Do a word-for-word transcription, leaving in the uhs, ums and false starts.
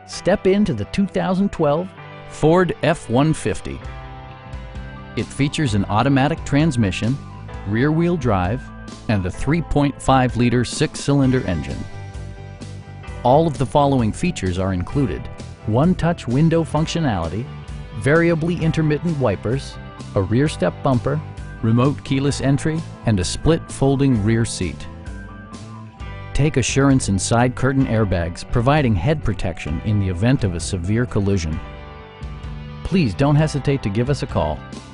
Step into the two thousand twelve Ford F one fifty. It features an automatic transmission, rear-wheel drive, and a three point five liter six-cylinder engine. All of the following features are included: one-touch window functionality, variably intermittent wipers, a rear step bumper, remote keyless entry, and a split folding rear seat. Take assurance in side curtain airbags, providing head protection in the event of a severe collision. Please don't hesitate to give us a call.